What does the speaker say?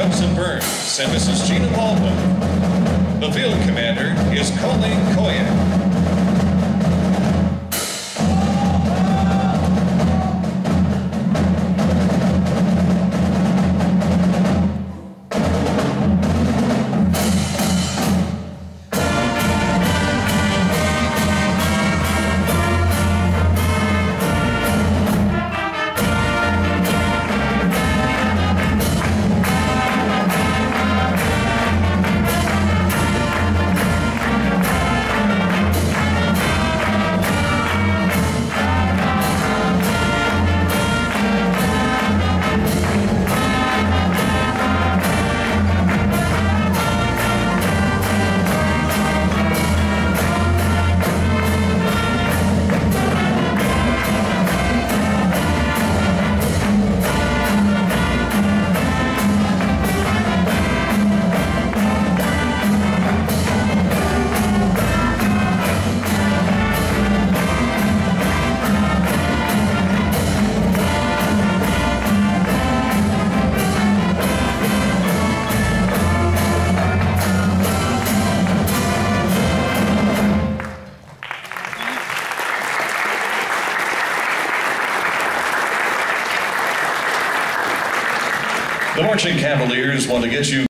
Joseph Burns and Mrs. Gina Baldwin. The field commander is Colleen Koyak. The Marching Cavaliers want to get you